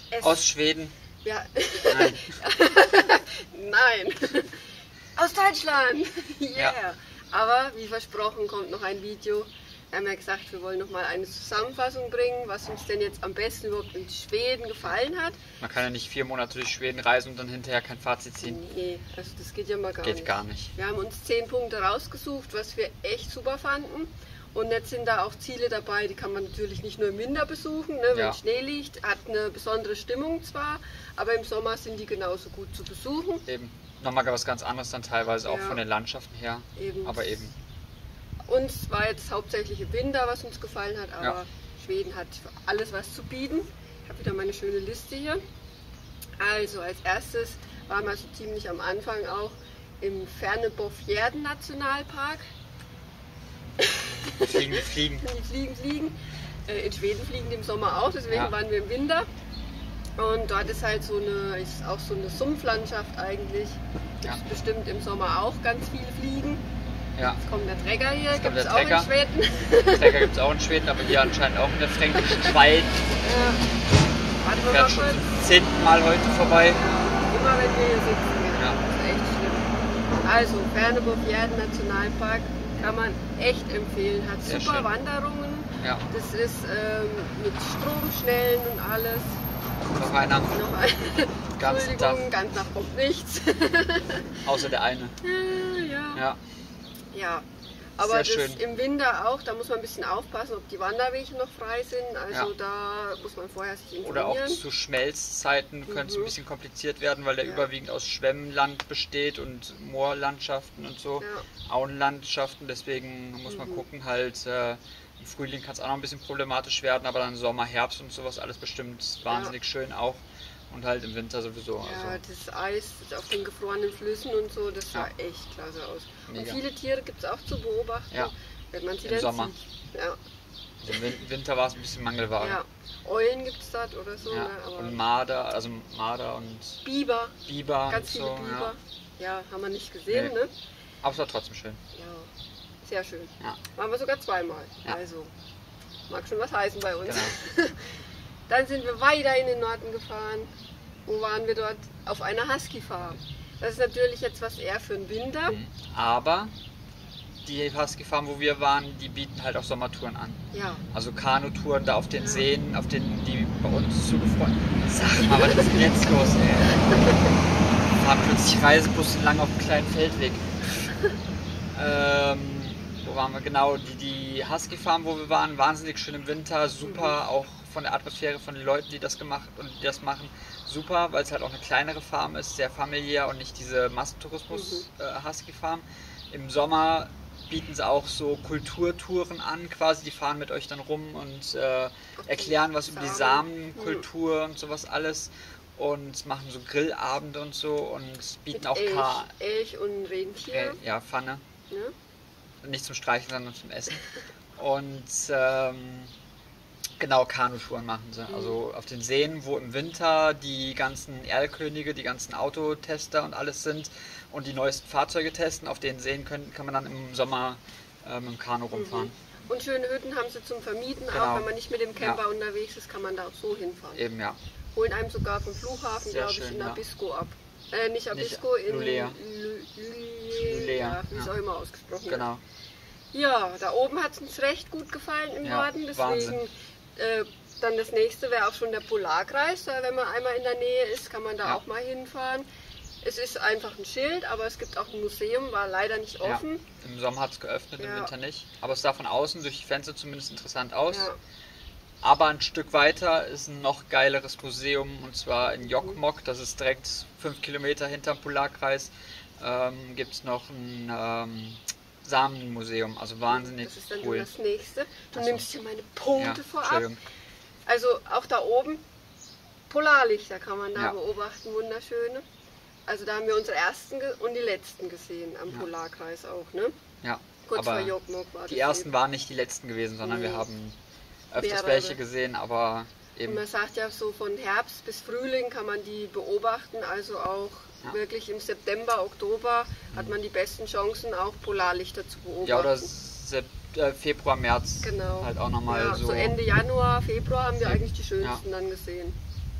Aus Schweden. Ja. Nein. Nein. Aus Deutschland. Yeah. Ja. Aber wie versprochen kommt noch ein Video. Wir haben ja gesagt, wir wollen noch mal eine Zusammenfassung bringen, was uns denn jetzt am besten überhaupt in Schweden gefallen hat. Man kann ja nicht 4 Monate durch Schweden reisen und dann hinterher kein Fazit ziehen. Nee, also das geht ja mal gar nicht. Geht gar nicht. Wir haben uns 10 Punkte rausgesucht, was wir echt super fanden. Und jetzt sind da auch Ziele dabei, die kann man natürlich nicht nur im Winter besuchen, ne? Wenn Ja. Schnee liegt, hat eine besondere Stimmung zwar, aber im Sommer sind die genauso gut zu besuchen. Eben. Nochmal was ganz anderes dann teilweise auch Ja. von den Landschaften her. Eben. Aber eben. Uns war jetzt hauptsächlich im Winter, was uns gefallen hat, aber Ja. Schweden hat für alles was zu bieten. Ich habe wieder meine schöne Liste hier. Also als erstes waren wir so ziemlich am Anfang auch im Färnebofjärden Nationalpark. Fliegen. Die fliegen. In Schweden fliegen die im Sommer auch, deswegen Ja. waren wir im Winter. Und dort ist halt ist auch so eine Sumpflandschaft eigentlich. Gibt Ja. es bestimmt im Sommer auch ganz viele Fliegen. Ja. Jetzt kommt der Trecker hier, Jetzt kommt gibt es der auch in Trecker. Schweden. Trecker gibt es auch in Schweden, aber hier anscheinend auch in der fränkischen Schweiz. Warten wir mal Fährt schon kurz. zum 10. Mal heute vorbei. Immer wenn wir hier sitzen, genau. Ja. Das ist echt schlimm. Also, Färnebofjärden Nationalpark kann man echt empfehlen. Hat Sehr super schön. Wanderungen. Ja. Das ist mit Stromschnellen und alles. Noch einer. Noch ein Ganzen Tag. Entschuldigung, ganz nach kommt nichts. Außer der eine. Ja. Ja. Ja. Aber Sehr das schön. im Winter auch, da muss man ein bisschen aufpassen, ob die Wanderwege noch frei sind. Also Ja. da muss man vorher sich Oder informieren. auch zu Schmelzzeiten könnte es ein bisschen kompliziert werden, weil der Ja. überwiegend aus Schwemmland besteht und Moorlandschaften und so, Ja. Auenlandschaften. Deswegen muss man gucken, halt im Frühling kann es auch noch ein bisschen problematisch werden, aber dann Sommer, Herbst und sowas alles bestimmt wahnsinnig schön auch. Und halt im Winter sowieso. Ja, Also, das Eis auf den gefrorenen Flüssen und so, das sah Ja. echt klasse aus. Mega. Und viele Tiere gibt es auch zu beobachten, Ja. wenn man sie Im dann Sommer. sieht. Ja. also im Winter war es ein bisschen Mangelware. Ja. Eulen gibt es dort oder so, Ja. ne? Aber Und Marder und Biber, Biber ganz und viele so. Biber. Ja. Haben wir nicht gesehen, Nee. ne? Aber es war trotzdem schön. Ja, sehr schön. Ja. Waren wir sogar zweimal. Ja. Also, mag schon was heißen bei uns. Genau. Dann sind wir weiter in den Norden gefahren. Wo waren wir dort? Auf einer Husky-Farm. Das ist natürlich jetzt was eher für den Winter. Aber die Husky Farm, wo wir waren, die bieten halt auch Sommertouren an. Ja. Also Kanutouren da auf den Seen, auf denen die bei uns zugefroren. Sag mal, was ist denn jetzt los, ey? Fahren plötzlich Reisebus lang auf einem kleinen Feldweg. Wo waren wir genau? Die Husky Farm, wo wir waren, wahnsinnig schön im Winter, super, auch von der Atmosphäre von den Leuten, die das gemacht und die das machen, super, weil es halt auch eine kleinere Farm ist, sehr familiär und nicht diese Massentourismus Husky Farm. Im Sommer bieten sie auch so Kulturtouren an, quasi, die fahren mit euch dann rum und erklären was über die Samenkultur und sowas alles und machen so Grillabende und so und bieten Mit auch Elch und Rentier. ja, Pfanne. Ne? Nicht zum Streicheln, sondern zum Essen. Und genau, Kanutouren machen sie. Also auf den Seen, wo im Winter die ganzen Erlkönige, die ganzen Autotester und alles sind und die neuesten Fahrzeuge testen, auf den Seen kann man dann im Sommer mit dem Kanu rumfahren. Und schöne Hütten haben sie zum Vermieten, Genau. auch wenn man nicht mit dem Camper unterwegs ist, kann man da auch so hinfahren. Eben, ja. Holen einem sogar vom Flughafen, Sehr glaube ich, schön, in ja. Abisko ab. Nicht Abisko, in Lulea. Lulea, ja, wie es ja. auch immer ausgesprochen wird. Genau. Ja, da oben hat es uns recht gut gefallen im Ja, Norden, deswegen Wahnsinn. dann das nächste wäre auch schon der Polarkreis. Wenn man einmal in der Nähe ist, kann man da Ja. auch mal hinfahren. Es ist einfach ein Schild, aber es gibt auch ein Museum, war leider nicht offen. Ja. Im Sommer hat es geöffnet, im Ja. Winter nicht. Aber es sah von außen durch die Fenster zumindest interessant aus. Ja. Aber ein Stück weiter ist ein noch geileres Museum und zwar in Jokkmokk, das ist direkt 5 Kilometer hinterm Polarkreis, gibt es noch ein Samenmuseum, also wahnsinnig Das ist dann cool. das nächste. Du Ach so. nimmst hier meine Punkte Ja, vorab. Entschuldigung. Also auch da oben, Polarlichter kann man da Ja. beobachten, wunderschöne. Also da haben wir unsere ersten und die letzten gesehen am Ja. Polarkreis auch, ne? Ja, Kurz vor aber Jokkmokk war die das ersten eben. waren nicht die letzten gewesen, sondern Nee. wir haben öfters Mehrere. welche gesehen, aber Und eben, man sagt ja so von Herbst bis Frühling kann man die beobachten, also auch Ja. wirklich im September, Oktober hat man die besten Chancen auch Polarlichter zu beobachten. ja, oder Februar, März Genau. halt auch nochmal Ja, so. so Ende Januar, Februar haben wir eigentlich die schönsten dann gesehen.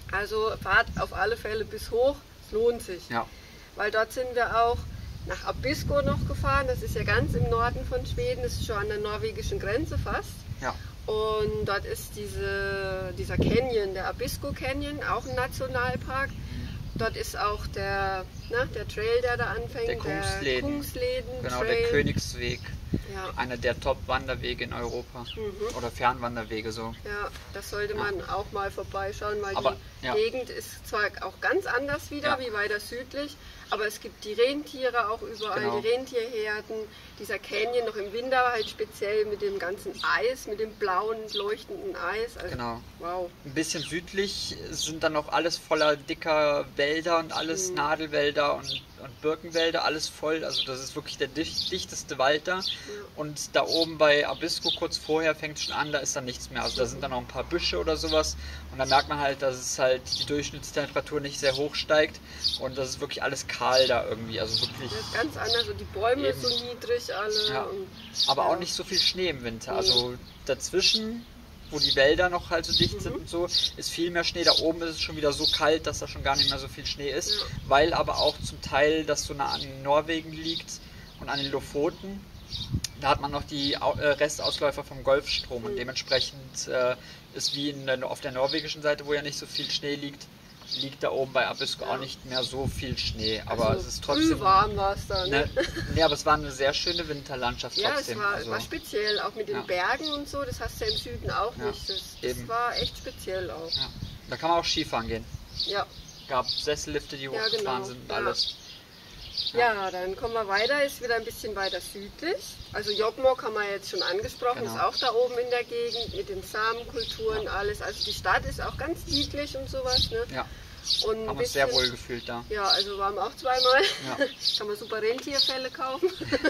Also fahrt auf alle Fälle bis hoch, es lohnt sich. Ja. Weil dort sind wir auch nach Abisko noch gefahren, das ist ja ganz im Norden von Schweden, das ist schon an der norwegischen Grenze fast. Ja. Und dort ist dieser Canyon, der Abisko Canyon, auch ein Nationalpark. Dort ist auch der Trail, der da anfängt, Der Kungsläden Genau, Trail. der Königsweg. Ja. Einer der Top-Wanderwege in Europa. Oder Fernwanderwege so. Ja, das sollte man auch mal vorbeischauen, weil Aber, die ja. Gegend ist zwar auch ganz anders wieder, wie weiter südlich, aber es gibt die Rentiere auch überall, Genau. die Rentierherden. Dieser Canyon noch im Winter halt speziell mit dem ganzen Eis, mit dem blauen, leuchtenden Eis. Also, Genau. wow. Ein bisschen südlich sind dann noch alles voller dicker Wälder und alles Nadelwälder und Birkenwälder, alles voll. Also das ist wirklich der dichteste Wald da. Und da oben bei Abisko kurz vorher fängt es schon an, da ist dann nichts mehr. Also da sind dann noch ein paar Büsche oder sowas. Und da merkt man halt, dass es halt die Durchschnittstemperatur nicht sehr hoch steigt. Und das ist wirklich alles kahl da irgendwie. Also wirklich. Das ist ganz anders und die Bäume Eben. so niedrig alle. Ja. Und, Aber ja. auch nicht so viel Schnee im Winter. Also dazwischen, wo die Wälder noch halt so dicht sind und so, ist viel mehr Schnee. Da oben ist es schon wieder so kalt, dass da schon gar nicht mehr so viel Schnee ist. Ja. Weil aber auch zum Teil das so nah an Norwegen liegt und an den Lofoten. Da hat man noch die Restausläufer vom Golfstrom und dementsprechend ist wie auf der norwegischen Seite, wo ja nicht so viel Schnee liegt da oben bei Abisko auch nicht mehr so viel Schnee. Aber also es ist trotzdem. warm war es da. Ne? Ne, aber es war eine sehr schöne Winterlandschaft Ja, trotzdem. es war speziell, auch mit den Bergen und so, das hast du ja im Süden auch nicht. Das war echt speziell auch. Ja. Da kann man auch Skifahren gehen. Ja. Gab Sessellifte, die hochgefahren sind und alles. Ja, dann kommen wir weiter, ist wieder ein bisschen weiter südlich. Also Jokkmokk haben wir jetzt schon angesprochen, Genau. ist auch da oben in der Gegend mit den Samenkulturen, alles. Also die Stadt ist auch ganz niedlich und sowas. Ne? Ja, Und haben uns sehr wohl gefühlt da. Ja, also waren wir auch zweimal. Ja. Kann man super Rentierfelle kaufen.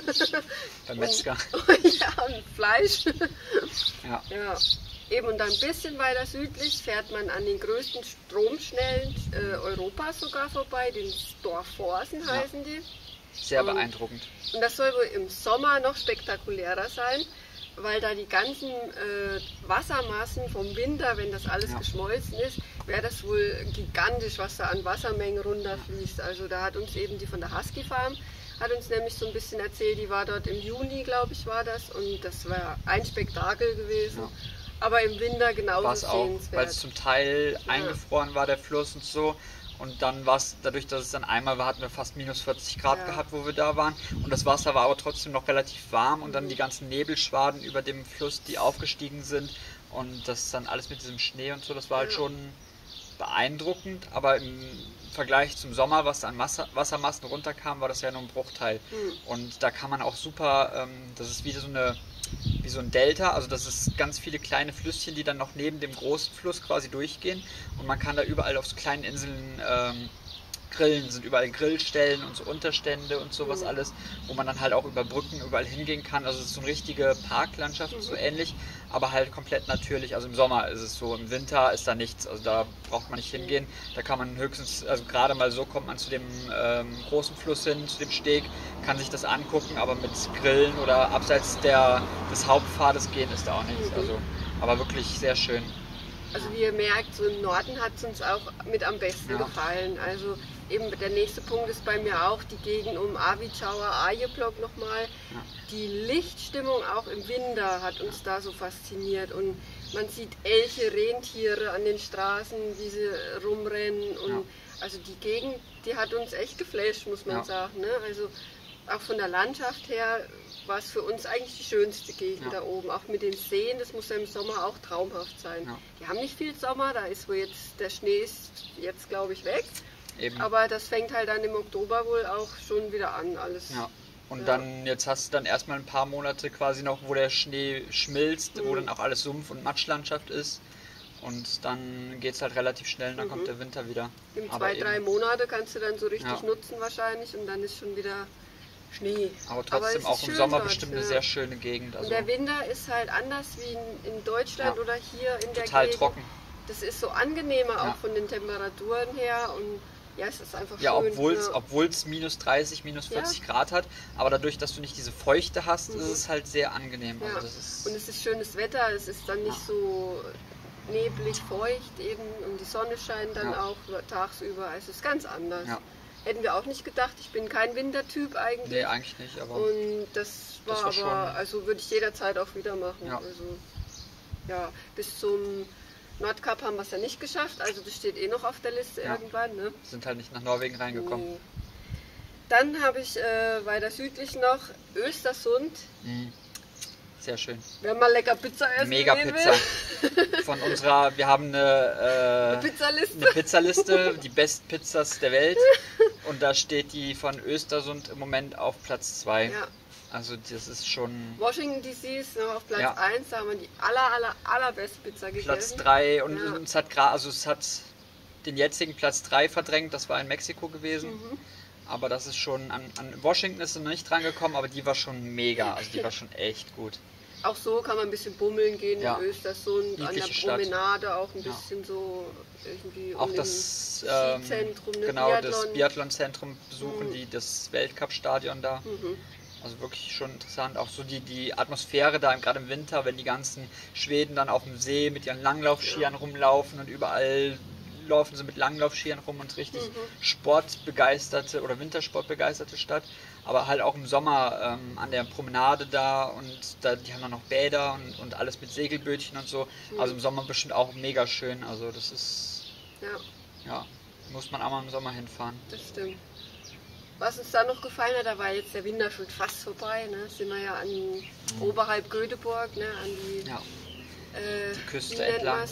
Beim Metzger. Ja, und Fleisch. Ja. Ja. Eben und dann ein bisschen weiter südlich fährt man an den größten Stromschnellen Europas sogar vorbei, den Storforsen heißen die. Sehr beeindruckend. Und das soll wohl im Sommer noch spektakulärer sein, weil da die ganzen Wassermassen vom Winter, wenn das alles geschmolzen ist, wäre das wohl gigantisch, was da an Wassermengen runterfließt. Also da hat uns eben die von der Husky Farm, hat uns nämlich so ein bisschen erzählt, die war dort im Juni, glaube ich, war das. Und das war ein Spektakel gewesen. Ja. Aber im Winter genauso war es auch, sehenswert. weil es zum Teil eingefroren war, der Fluss und so. Und dann war es, dadurch, dass es dann einmal war, hatten wir fast minus 40 Grad gehabt, wo wir da waren. Und das Wasser war aber trotzdem noch relativ warm. Und dann die ganzen Nebelschwaden über dem Fluss, die aufgestiegen sind. Und das dann alles mit diesem Schnee und so, das war halt schon beeindruckend. Aber im Vergleich zum Sommer, was an Wassermassen runterkam, war das ja nur ein Bruchteil. Und da kann man auch super, das ist wie so ein Delta, also das ist ganz viele kleine Flüsschen, die dann noch neben dem großen Fluss quasi durchgehen und man kann da überall auf so kleinen Inseln grillen, sind überall Grillstellen und so Unterstände und sowas alles, wo man dann halt auch über Brücken überall hingehen kann, also es ist so eine richtige Parklandschaft, so ähnlich, aber halt komplett natürlich, also im Sommer ist es so, im Winter ist da nichts, also da braucht man nicht hingehen, da kann man höchstens, also gerade mal so kommt man zu dem großen Fluss hin, zu dem Steg, kann sich das angucken, aber mit Grillen oder abseits des Hauptpfades gehen ist da auch nichts, also, aber wirklich sehr schön. Also wie ihr merkt, so im Norden hat es uns auch mit am besten gefallen. Also eben der nächste Punkt ist bei mir auch die Gegend um Arvidsjaur, Arjeplog nochmal. Ja. Die Lichtstimmung auch im Winter hat uns da so fasziniert und man sieht Elche, Rentiere an den Straßen, wie sie rumrennen und also die Gegend, die hat uns echt geflasht, muss man sagen. Ne? Also auch von der Landschaft her war es für uns eigentlich die schönste Gegend da oben. Auch mit den Seen, das muss ja im Sommer auch traumhaft sein. Ja. Die haben nicht viel Sommer, da ist wo jetzt, der Schnee ist jetzt glaube ich weg. Eben. Aber das fängt halt dann im Oktober wohl auch schon wieder an alles. Ja. Und dann, jetzt hast du dann erstmal ein paar Monate quasi noch, wo der Schnee schmilzt, wo dann auch alles Sumpf- und Matschlandschaft ist. Und dann geht es halt relativ schnell und dann kommt der Winter wieder. In 2-3 Monate kannst du dann so richtig nutzen wahrscheinlich und dann ist schon wieder Schnee. Aber trotzdem auch im Sommer dort, bestimmt eine sehr schöne Gegend. Also und der Winter ist halt anders wie in Deutschland oder hier in der total Gegend. Trocken. Das ist so angenehmer auch von den Temperaturen her und ja, es ist einfach schön. Ja, obwohl es minus 30, minus 40 Grad hat, aber dadurch, dass du nicht diese Feuchte hast, ist es halt sehr angenehm. Ja. Also das ist und es ist schönes Wetter, es ist dann nicht so neblig, feucht eben und die Sonne scheint dann auch tagsüber. Also es ist ganz anders. Ja. Hätten wir auch nicht gedacht. Ich bin kein Wintertyp eigentlich. Nee, eigentlich nicht. Aber und das war aber, schon... also würde ich jederzeit auch wieder machen. Ja. Also, ja, bis zum Nordkap haben wir es ja nicht geschafft. Also das steht eh noch auf der Liste irgendwann. Ne? Sind halt nicht nach Norwegen reingekommen. Nee. Dann habe ich weiter südlich noch Östersund. Sehr schön. Wenn man lecker Pizza essen Mega Pizza. Von unserer, wir haben eine Pizzaliste, die besten Pizzas der Welt. Und da steht die von Östersund im Moment auf Platz 2. Ja. Also das ist schon... Washington DC ist noch auf Platz 1, da haben wir die allerbeste Pizza gegessen. Platz 3 und es hat den jetzigen Platz 3 verdrängt, das war in Mexiko gewesen. Aber das ist schon, an Washington ist sie noch nicht dran gekommen, aber die war schon mega, also die war schon echt gut. Auch so kann man ein bisschen bummeln gehen in Östersund, Niedliche an der Promenade auch ein bisschen so irgendwie auch um das Skizentrum, das Biathlonzentrum besuchen, das Weltcup-Stadion da. Also wirklich schon interessant, auch so die Atmosphäre da, gerade im Winter, wenn die ganzen Schweden dann auf dem See mit ihren Langlaufskiern rumlaufen und überall laufen sie mit Langlaufskiern rum und richtig sportbegeisterte oder Wintersportbegeisterte Stadt, aber halt auch im Sommer an der Promenade da und die haben dann noch Bäder und alles mit Segelbötchen und so, also im Sommer bestimmt auch mega schön, also das ist, muss man auch mal im Sommer hinfahren. Das stimmt. Was uns da noch gefallen hat, da war jetzt der Winter schon fast vorbei, ne? Sind wir ja oberhalb Göteborg, ne? An die Küste entlang.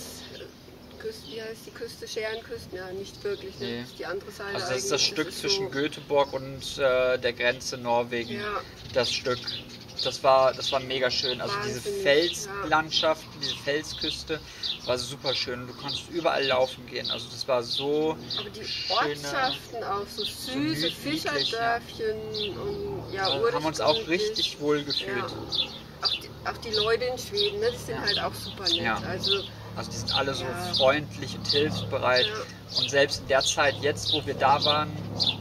Wie heißt die Küste? Scherenküste? Ja, nicht wirklich, ne? Das ist die andere Seite. Also das ist das Stück zwischen so Göteborg und der Grenze Norwegen. Ja. Das Stück. Das war mega schön. Also diese Felslandschaft, diese Felsküste war super schön. Du konntest überall laufen gehen. Also das war so. Aber die Ortschaften auch, so süße Fischerdörfchen und haben uns auch richtig wohl gefühlt. Ja. Auch die Leute in Schweden, ne, die sind halt auch super nett. Ja. Also die sind alle so freundlich und hilfsbereit. Ja. Und selbst in der Zeit jetzt, wo wir da waren,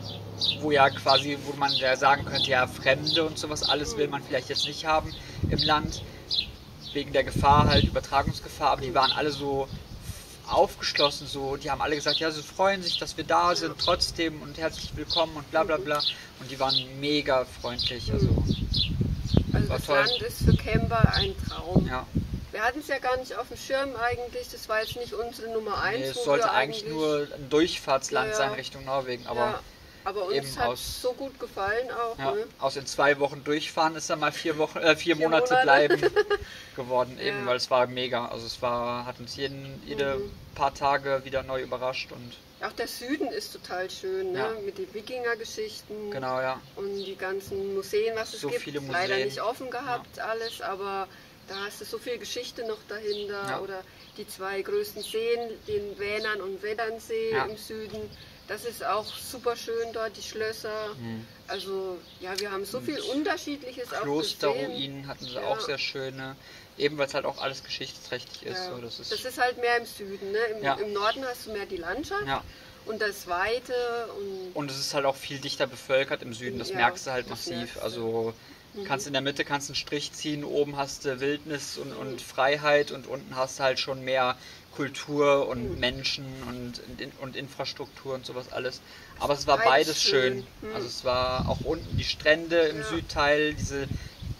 wo man ja sagen könnte, ja, Fremde und sowas, alles will man vielleicht jetzt nicht haben im Land, wegen der Gefahr, halt Übertragungsgefahr, aber die waren alle so aufgeschlossen, so, die haben alle gesagt, ja, sie freuen sich, dass wir da sind, trotzdem und herzlich willkommen und bla bla bla, und die waren mega freundlich, also das toll. Land ist für Camper ein Traum. Ja. Wir hatten es ja gar nicht auf dem Schirm eigentlich, das war jetzt nicht unsere Nummer 1. Nee, es sollte eigentlich nur ein Durchfahrtsland sein Richtung Norwegen, aber uns hat es so gut gefallen auch. Ja, ne? Aus in 2 Wochen durchfahren ist dann mal 4 Monate bleiben geworden, eben, weil es war mega. Also hat uns jede paar Tage wieder neu überrascht. Und auch der Süden ist total schön, ne? Mit den Wikinger-Geschichten. Genau, ja. Und die ganzen Museen, was es so gibt. Viele Museen. Leider nicht offen gehabt alles, aber da hast du so viel Geschichte noch dahinter. Ja. Oder die 2 größten Seen, den Vänern und Veddernsee im Süden. Das ist auch super schön dort, die Schlösser. Also ja, wir haben so viel Unterschiedliches auch gesehen. Klosterruinen hatten sie auch sehr schöne. Eben weil es halt auch alles geschichtsträchtig ist. Ja. So, das ist halt mehr im Süden. Ne? Im Norden hast du mehr die Landschaft und das Weite. Und es ist halt auch viel dichter bevölkert im Süden. Das merkst du halt massiv. Also kannst in der Mitte einen Strich ziehen, oben hast du Wildnis und Freiheit und unten hast du halt schon mehr Kultur und Menschen und Infrastruktur und sowas alles. Aber es war beides schön. Also es war auch unten die Strände im Südteil, diese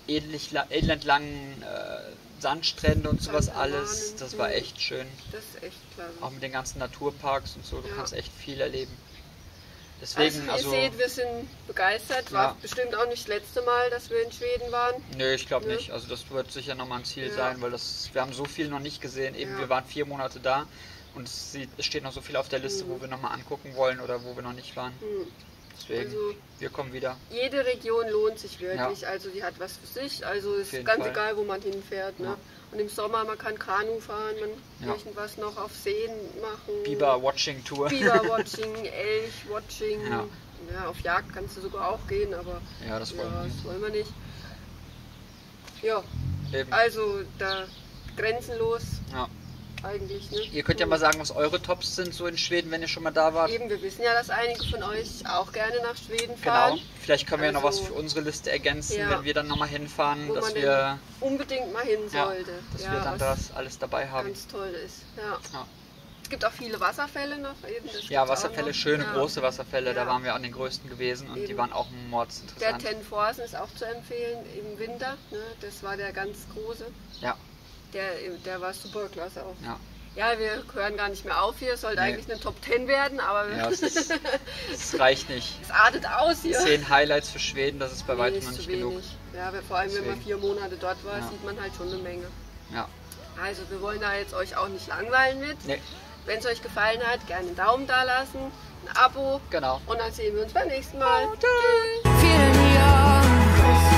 elend langen Sandstrände und sowas alles. Das war echt schön. Das ist echt klasse. Auch mit den ganzen Naturparks und so, du kannst echt viel erleben. Deswegen, ihr seht, wir sind begeistert. War bestimmt auch nicht das letzte Mal, dass wir in Schweden waren. Nö, ich glaube nicht. Also das wird sicher nochmal ein Ziel sein, weil wir haben so viel noch nicht gesehen. Eben, wir waren 4 Monate da und es steht noch so viel auf der Liste, wo wir nochmal angucken wollen oder wo wir noch nicht waren. Deswegen, wir kommen wieder. Jede Region lohnt sich wirklich. Also die hat was für sich. Also ist ganz egal, wo man hinfährt. Ne? Und im Sommer, man kann Kanu fahren, man irgendwas noch auf Seen machen. Biber-Watching-Tour. Biber-Watching, Elch-Watching. Ja, auf Jagd kannst du sogar auch gehen, aber das wollen wir nicht. Ja, eben. Also da grenzenlos. Ja. eigentlich. Ne? Ihr könnt ja mal sagen, was eure Tops sind so in Schweden, wenn ihr schon mal da wart. Eben, wir wissen ja, dass einige von euch auch gerne nach Schweden fahren. Genau, vielleicht können wir ja noch was Also, für unsere Liste ergänzen, ja, wenn wir dann nochmal hinfahren, wo dass man wir, unbedingt mal hin sollte. dass ja, wir dann was das alles dabei haben. ganz toll ist. Ja. Ja. Es gibt auch viele Wasserfälle noch. Eben, das Ja, gibt's auch Wasserfälle, noch. schöne Ja. große Wasserfälle, da Ja. waren wir an den größten gewesen und die Eben. waren auch Der mordsinteressant. Ten Forsen ist auch zu empfehlen im Winter. Ne? Das war der ganz große. Ja, Der war super klasse auch. ja. Ja, wir hören gar nicht mehr auf hier. Es sollte Nee. eigentlich eine Top 10 werden, aber Ja, es reicht nicht. es artet aus hier. 10 Highlights für Schweden, das ist bei weitem noch ist nicht zu genug. wenig. Ja, vor allem, wenn man Deswegen. 4 Monate dort war, Ja. sieht man halt schon eine Menge. Ja. Also, wir wollen da jetzt euch auch nicht langweilen mit. Nee, Wenn es euch gefallen hat, gerne einen Daumen da lassen, ein Abo genau. und dann sehen wir uns beim nächsten Mal. Feeling young.